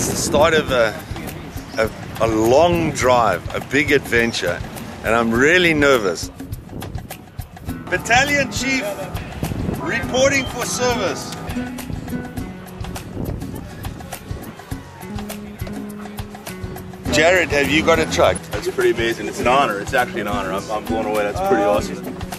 It's the start of a long drive, a big adventure, and I'm really nervous. Battalion Chief reporting for service. Jarrett, have you got a truck? That's pretty amazing. It's an honor. It's actually an honor. I'm blown away. That's pretty awesome.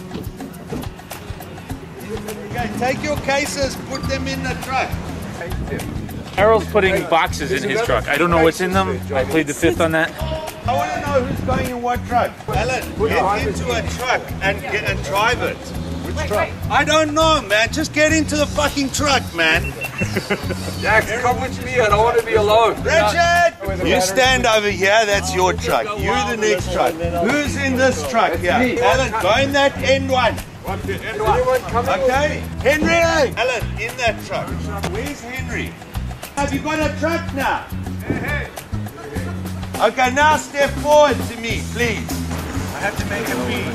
Okay, take your cases, put them in the truck. Errol's putting boxes in his truck. I don't know what's in them. I played the fifth on that. I want to know who's going in what truck. Allan, get into a truck and drive it. Which truck? I don't know, man. Just get into the fucking truck, man. Jax, come with me. I don't want to be alone. Richard! You stand over here. That's your truck. You're the next truck. Who's in this truck here? Allan, go in that end one. Okay. Henry! Allan, in that truck. Where's Henry? Have you got a truck now? Okay, now step forward to me, please. I have to make a pee.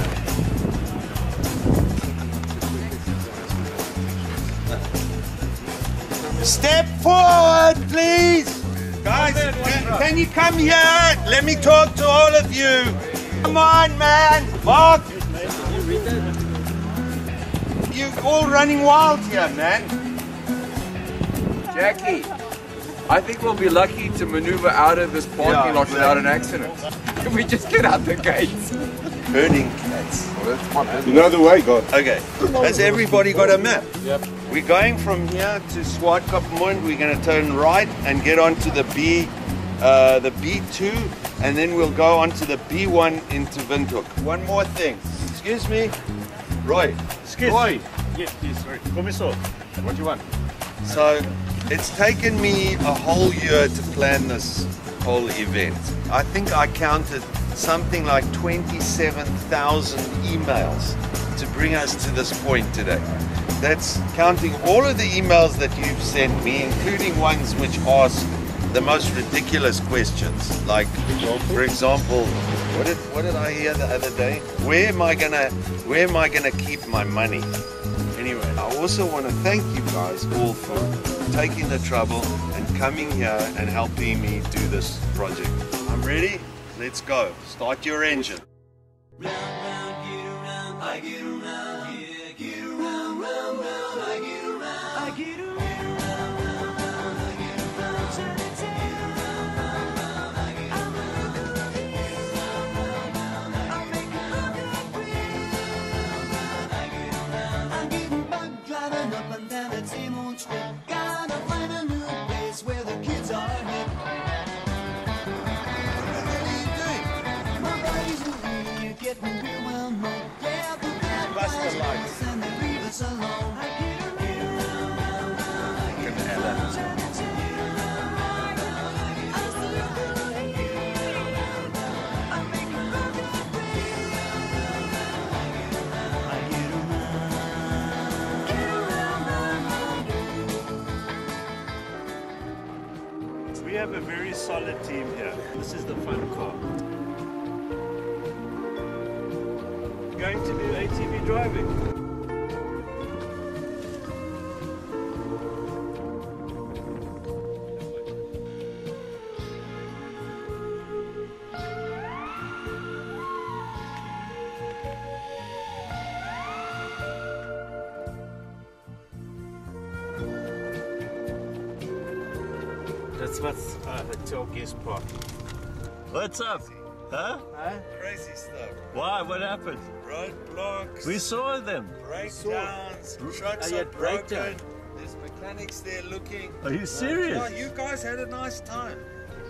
Step forward, please. Guys, can you come here? Let me talk to all of you. Come on, man. Mark. You're all running wild here, man. Jackie, I think we'll be lucky to maneuver out of this parking lot without an accident. If we just get out the gates. Burning cats. You know the way, God. Okay, has everybody got a map? Yep. We're going from here to Swartkopmund. We're going to turn right and get onto the B2, and then we'll go onto the B1 into Windhoek. One more thing. Excuse me, Roy. Excuse me. Yes, please. Sorry. Commissar, what do you want? So, it's taken me a whole year to plan this whole event. I think I counted something like 27,000 emails to bring us to this point today. That's counting all of the emails that you've sent me, including ones which ask the most ridiculous questions. Like, for example, what did I hear the other day? Where am I gonna keep my money? Anyway, I also want to thank you guys all for taking the trouble and coming here and helping me do this project. I'm ready. Let's go. Start your engine. Round, round, get around, I get around, yeah, get around, round, round, I get around, I get around, round, round, round, I get around, turn it, turn it, round, round, round, I get around, round, round, round, I'll make it look like real, round, round, I get around, I'm getting bug driving up and down that same old strip, gotta find a new place where the kids are hip. Getting real well known. Yeah, the bad guys and they leave us alone. I get around, round, round, I get around, turn it, turn it, round, round, round, I get around, I make it look like real, round, round, I get around, We have a very solid team here. This is the fun car. Going to do ATV driving. That's what's Hotel Guest Park. What's up? Huh? Crazy stuff. Why? What happened? Roadblocks. We saw them. Breakdowns. Trucks are broken. There's mechanics there looking. Are you serious? Oh, you guys had a nice time.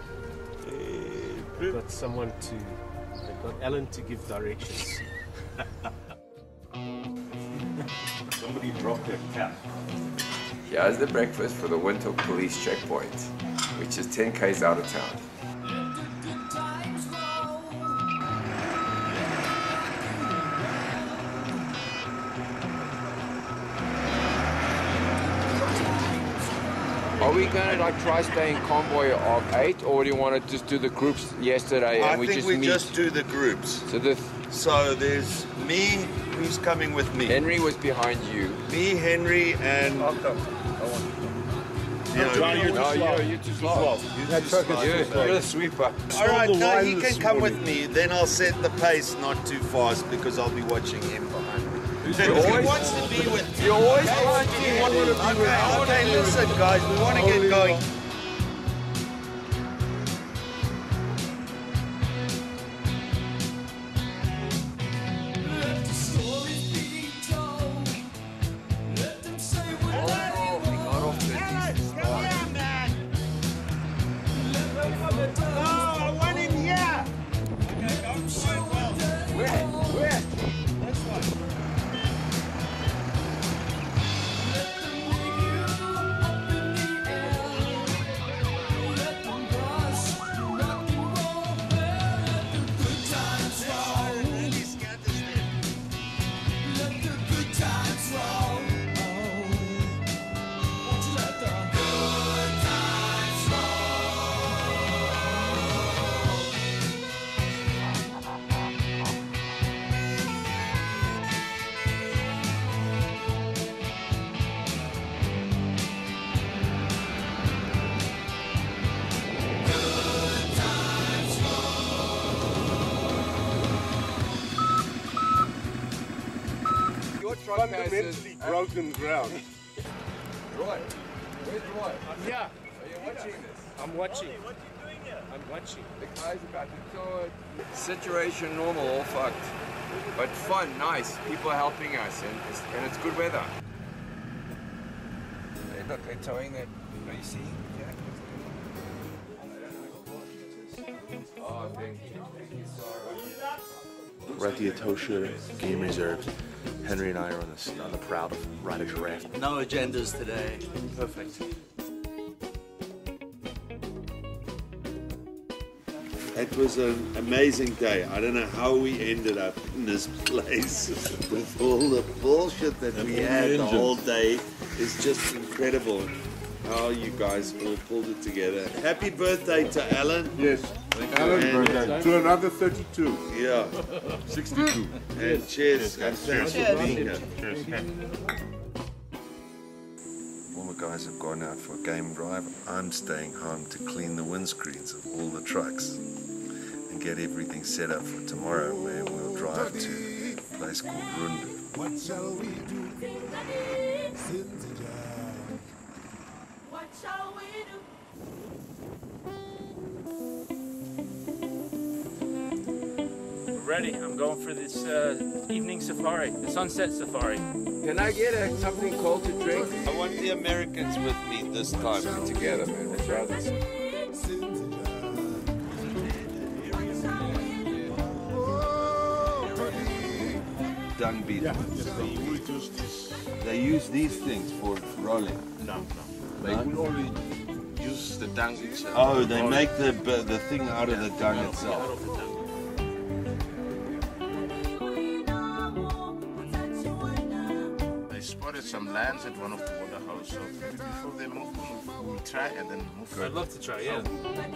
They got Allan to give directions. Somebody dropped their cap. Here's the breakfast for the Windhoek police checkpoint, which is 10 k's out of town. Are we gonna try staying convoy of 8, or do you want to just do the groups yesterday and I think we just do the groups. So there's me, who's coming with me? Henry was behind you. Me, Henry, and... I'll come. Johnny, you're too slow. You're too slow. That truck is You're the sweeper. All right, the no, line he this can come with morning. me. Then I'll set the pace not too fast because I'll be watching him behind me. He always- wants to be with me. You always Okay, want to be with okay, listen, guys, we want to get going. Let the stories be told. Let them say what they want. Come here, man. Let them Oh, I want him here. show what they want. Where? This one. Let them make you up in the air. Let them brush, rock and roll, let the good times roll. Let the good times roll. Won't you let the good times roll? Your truck passes. Fundamentally broken ground. Roy. Where's Roy? Yeah, Are you watching this? I'm watching. I'm watching. The guy's about to do it. Situation normal, all fucked. But fun, nice. People are helping us, and it's good weather. Hey, look, they're towing that. Are you seeing? Yeah. Oh, thank you. Thank you, sorry. We're at the Etosha Game Reserve. Henry and I are on the proud of riding a raft. No agendas today. Perfect. It was an amazing day. I don't know how we ended up in this place with all the bullshit that we had the whole day. It's just incredible how you guys all pulled it together. Happy birthday to Allan. Yes. Allan's And- birthday. To another 32. Yeah. 62. And cheers. And thanks for being here. All the guys have gone out for a game drive. I'm staying home to clean the windscreens of all the trucks and get everything set up for tomorrow, where we'll drive to a place called Rundu. What shall we do? What shall we do? We're ready. I'm going for this evening safari, the sunset safari. Can I get something cold to drink? I want the Americans with me this time. Together, man. We're brothers. Dung beetle. They use these things for rolling. No. They would only use the dung itself. Oh, they make the thing out of the dung itself. They spotted some lands at one of the water houses. So maybe before they move, we'll try and then move. I'd love to try, yeah.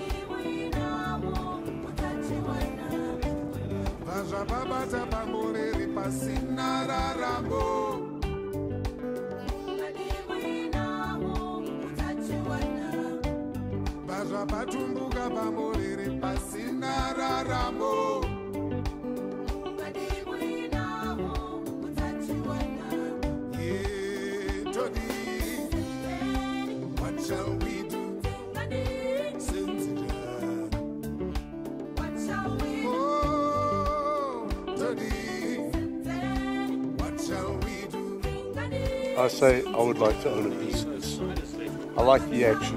Vazvababata pamboreri pasina raramo. Vazvabatumbuka pamboreri pasina raramo. Yeah, Tony, what shall we do? Oh, Tony, what shall we do? I say I would like to own a piece of this. I like the action.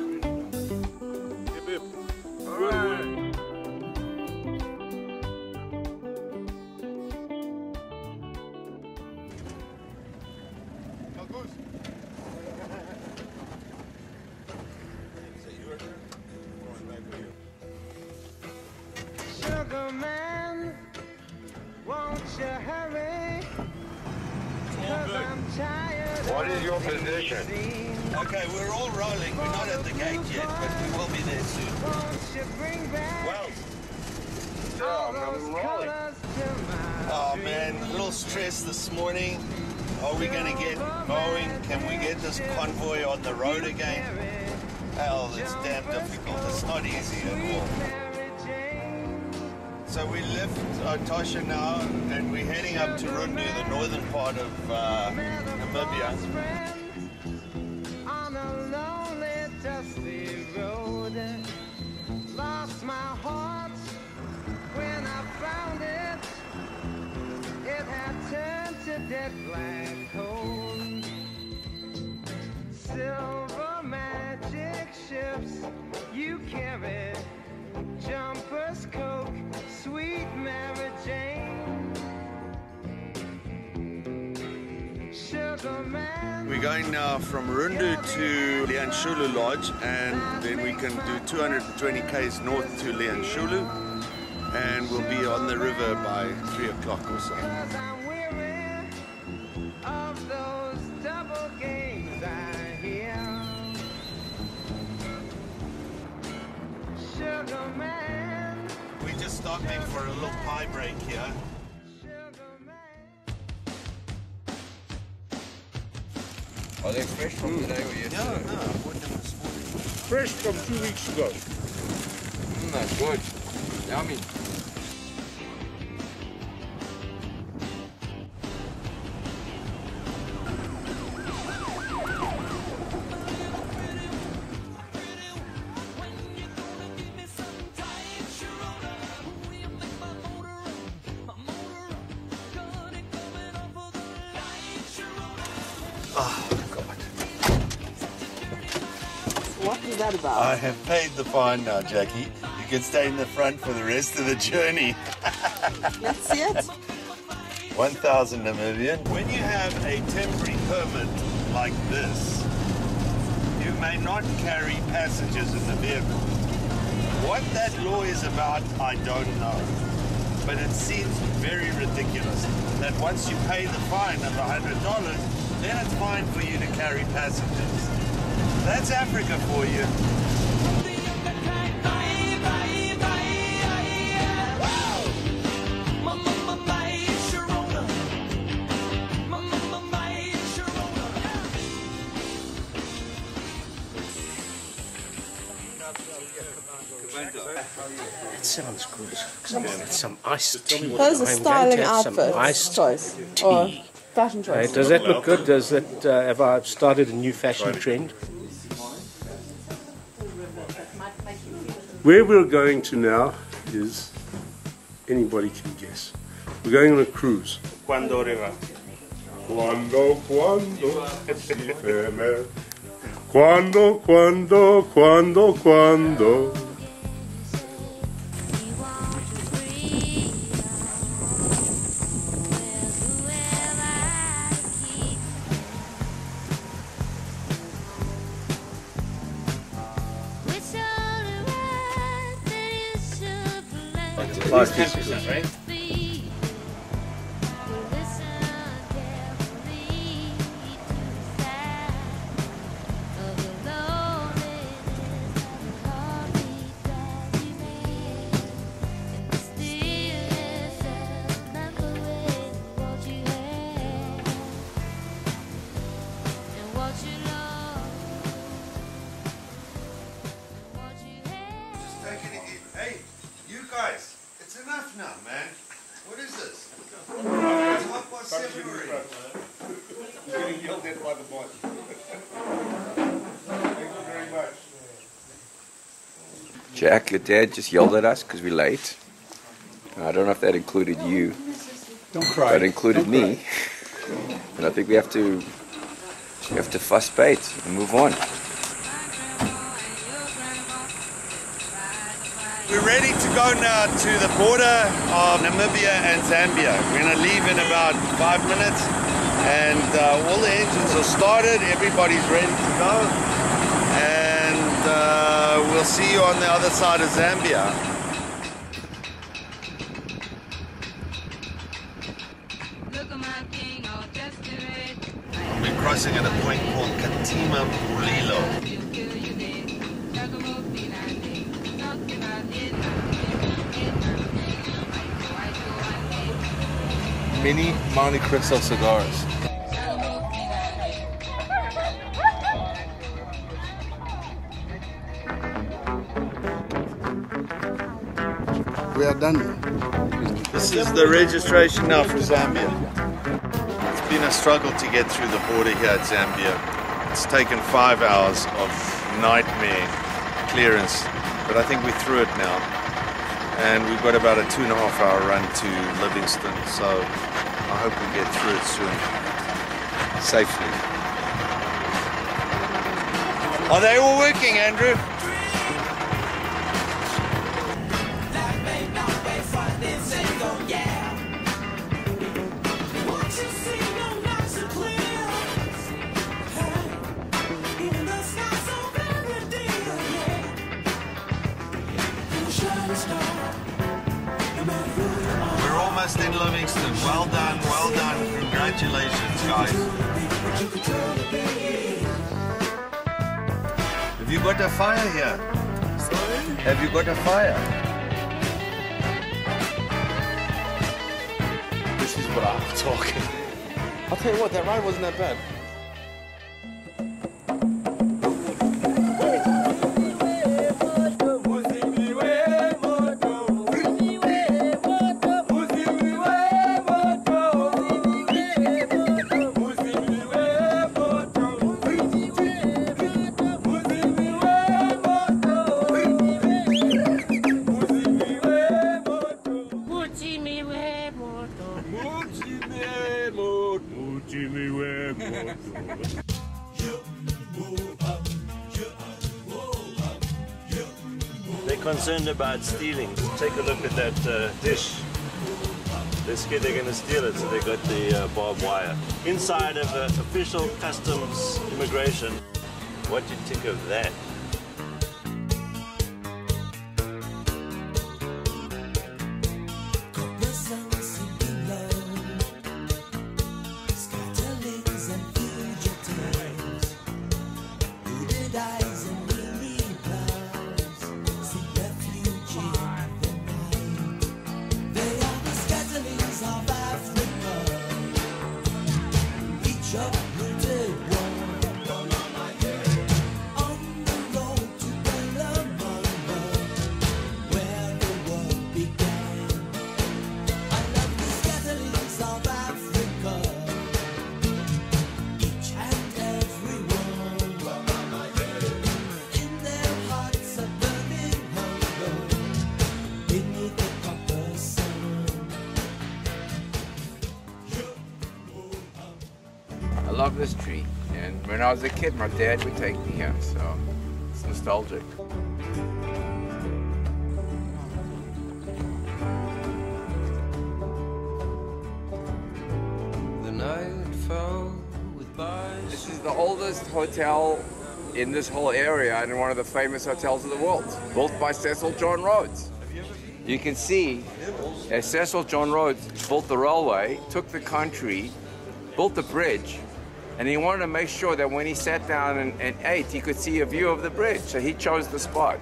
Sugar man, won't you hurry? 'Cause I'm tired. What is your position? Okay, we're all rolling. We're not at the gate yet, but we will be there soon. Won't you bring back Well, all those colors to my oh man, a little stress this morning. Are we going to get mowing? Can we get this convoy on the road again? Hell, it's damn difficult. It's not easy at all. So we left Tasha now, and we're heading up to Rundu, the northern part of Namibia. On a lonely, dusty road, lost my heart when I found it. It had turned to dead black coal. Silver magic ships you carry, jumpers, coke, sweet Mary Jane. Sugar man. We're going now from Rundu to Lianshulu Lodge, and then we can do 220 k's north to Lianshulu, and we'll be on the river by 3 o'clock or so. Cause I'm weary of those double games I hear. Sugar man, We're just stopping for a little pie break here. sugar man. Are they fresh from today or yesterday? No, I bought them this morning. Fresh from 2 weeks ago. That's good. Yummy. What is that about? I have paid the fine now, Jackie. You can stay in the front for the rest of the journey. Let's see it. 1,000 Namibian. When you have a temporary permit like this, you may not carry passengers in the vehicle. What that law is about, I don't know. But it seems very ridiculous that once you pay the fine of $100, then it's fine for you to carry passengers. That's Africa for you. That sounds good. Some iced tea. That is a I'm styling going to have some outfit iced choice. tea. Or fashion choice. Does that look good? Does that have I started a new fashion trend? Where we're going to now is, anybody can guess. We're going on a cruise. Cuando River. Cuando si ferme. Cuando. Five pieces, right? Hey, you guys, it's enough now, man. What is this? It's 7:30 already. You're getting yelled at by the boss. Thank you very much. Jack, your dad just yelled at us because we're late. I don't know if that included you. Don't cry. But it included me. And I think we have to fuss bait and move on. We're ready to go now to the border of Namibia and Zambia. We're going to leave in about 5 minutes, and all the engines are started. Everybody's ready to go, and we'll see you on the other side of Zambia. We're crossing at a point called Katima Mulilo. Mini Monte Cristo cigars. We are done. This is the registration now for Zambia. It's been a struggle to get through the border here at Zambia. It's taken 5 hours of nightmare clearance, but I think we're through it now. And we've got about a 2.5 hour run to Livingston, so I hope we get through it soon, safely. Are they all working, Andrew? We're almost in Livingston. Well done, congratulations, guys. Have you got a fire here? Sorry? Have you got a fire? This is what I'm talking. I'll tell you what, that ride wasn't that bad. They're concerned about stealing. Take a look at that dish. They're scared they're going to steal it, so they got the barbed wire. Inside of official customs immigration. What do you think of that? I love this tree, and when I was a kid, my dad would take me here, so it's nostalgic. The night fell with bars. This is the oldest hotel in this whole area and one of the famous hotels of the world, built by Cecil John Rhodes. You can see as Cecil John Rhodes built the railway, took the country, built the bridge, and he wanted to make sure that when he sat down and ate, he could see a view of the bridge, so he chose the spot.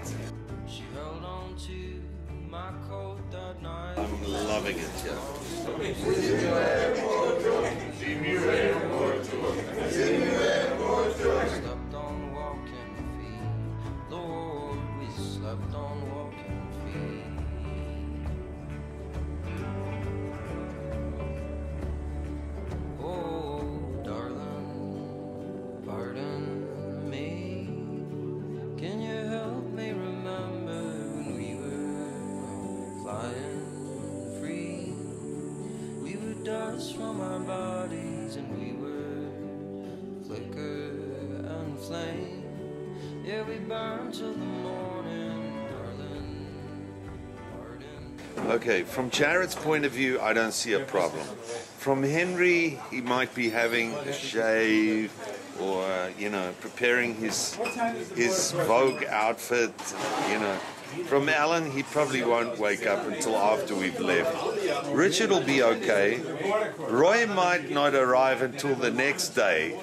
I'm loving it here. Slept on walking feet, Lord, we slept on walking feet. Oh, darling, pardon me. Can you help me remember when we were flying free? We were dust from our bodies and we were flicker and flame. Yeah, we burn till the morning, darling. Pardon. Okay, from Jarrett's point of view, I don't see a problem. From Henry, he might be having a shave or, you know, preparing his Vogue outfit, you know. From Allan, he probably won't wake up until after we've left. Richard will be okay. Roy might not arrive until the next day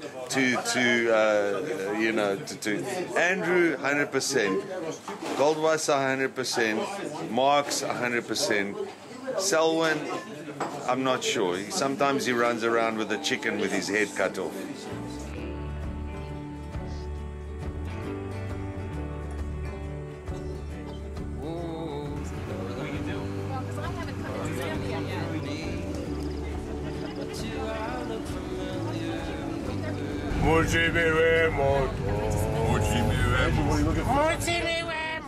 to Andrew, 100%. Goldwasser, 100%. Mark's 100%. Selwyn, I'm not sure. Sometimes he runs around with a chicken with his head cut off. Mudzimi We Moto. Mudzimi We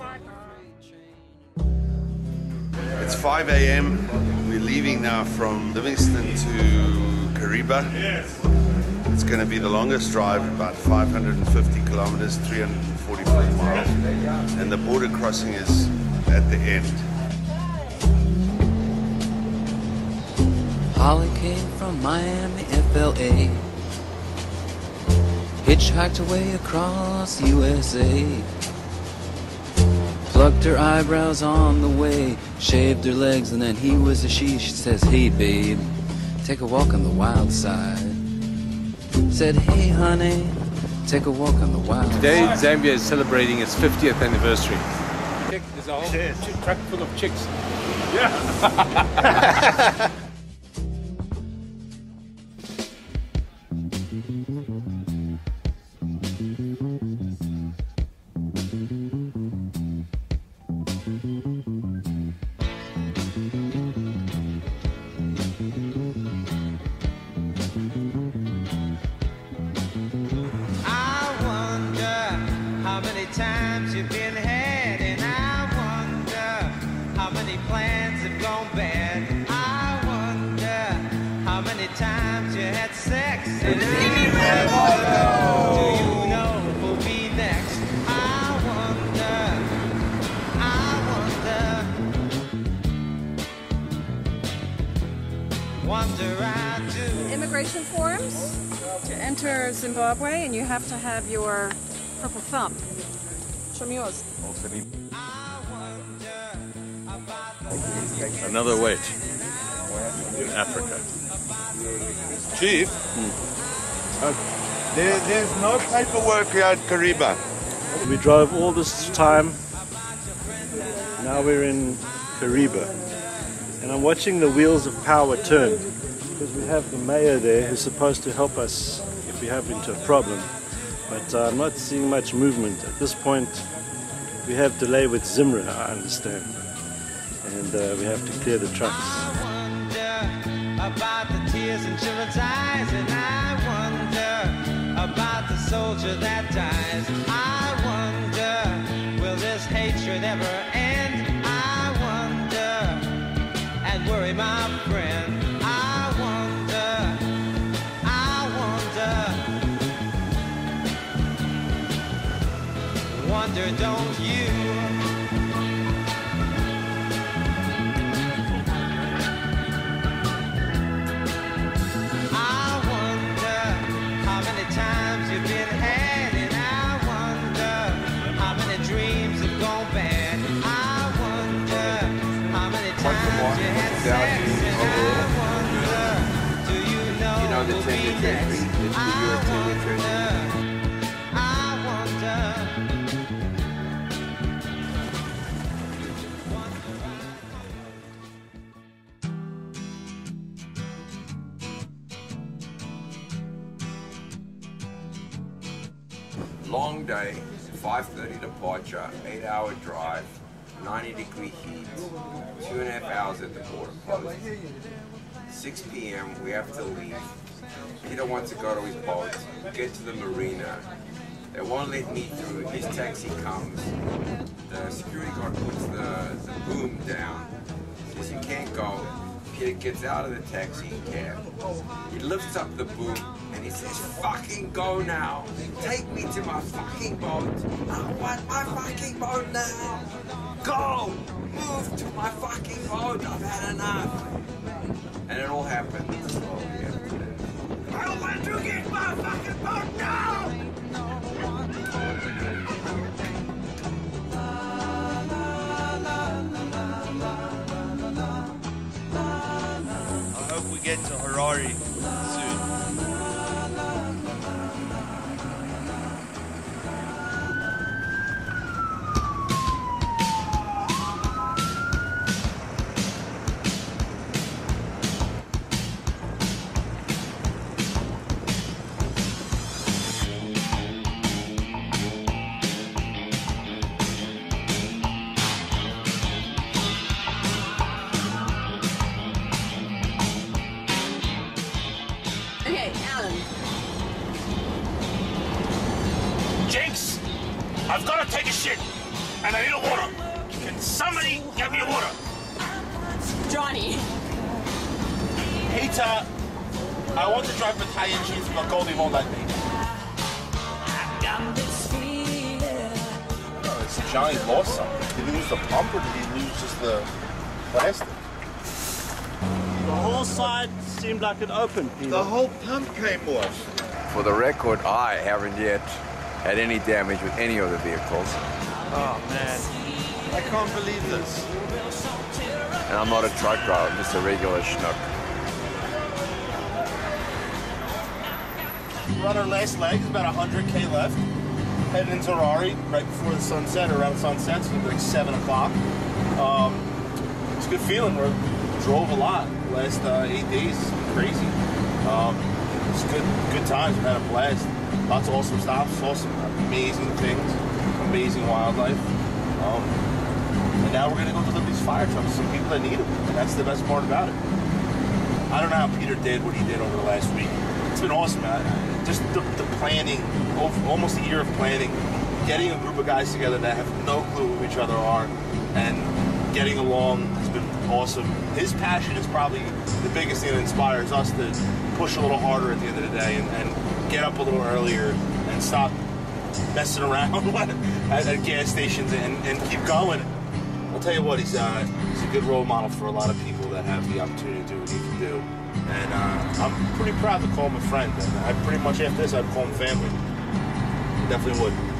Moto. It's 5 a.m. We're leaving now from Livingston to Kariba. It's going to be the longest drive, about 550 kilometers, 344 miles. And the border crossing is at the end. Holly came from Miami, FLA. Hitchhiked away across USA. Plucked her eyebrows on the way. Shaved her legs and then he was a she. She says, hey babe, take a walk on the wild side. Said, hey honey, take a walk on the wild side. Today Zambia is celebrating its 50th anniversary. There's a whole truck full of chicks. Yeah. Immigration forms to enter Zimbabwe, and you have to have your purple thumb. Show me yours. Another wait in Africa. Chief, there's no paperwork here at Kariba. We drove all this time. Now we're in Kariba. And I'm watching the wheels of power turn. Because we have the mayor there who's supposed to help us if we have into a problem. But I'm not seeing much movement. At this point, we have delay with Zimra, I understand. And we have to clear the trucks. About the tears in children's eyes, and I wonder about the soldier that dies. I wonder, will this hatred ever end? I wonder, and worry my friend. I wonder, don't you? Times you've been had, and I wonder how many dreams have gone bad. I wonder how many times you had sex, and I wonder, do you know the who'll 10-year be next? I Long day, 5:30 departure, 8-hour drive, 90-degree heat, 2.5 hours at the border post. 6 p.m. we have to leave. Peter wants to go to his boat, get to the marina. They won't let me through. His taxi comes. The security guard puts the boom down. Says you can't go. Peter gets out of the taxi cab. He lifts up the boom and he says, fucking go now. Take me to my fucking boat. I want my fucking boat now. Go! Move to my fucking boat. I've had enough. And it all happened. I want to get my fucking boat now! I hope we get to Harare soon. I've got to take a shit, and I need a water. Can somebody get me a water? Johnny. Peter, I want to drive battalion chief, but Goldie won't let me. Johnny lost something. Did he lose the pump or did he lose just the plastic? The whole side seemed like it opened. The whole pump came off. For the record, I haven't yet had any damage with any of the vehicles. Oh man, I can't believe this. And I'm not a truck driver, I'm just a regular schnook. We're on our last leg, there's about 100K left. Heading into Rari right before the sunset, or around sunset, so it's like 7 o'clock. It's a good feeling. We drove a lot the last 8 days. It's crazy. It's good times. We've had a blast. Lots of awesome stops, awesome, amazing things, amazing wildlife. And now we're going to go deliver these fire trucks to some people that need them. And that's the best part about it. I don't know how Peter did what he did over the last week. It's been awesome, man. Just the planning, almost a year of planning, getting a group of guys together that have no clue who each other are, and getting along has been awesome. His passion is probably the biggest thing that inspires us to push a little harder at the end of the day and get up a little earlier and stop messing around at gas stations and keep going. I'll tell you what, he's a good role model for a lot of people that have the opportunity to do what he can do. And I'm pretty proud to call him a friend. And I pretty much, after this, I'd call him family. Definitely would.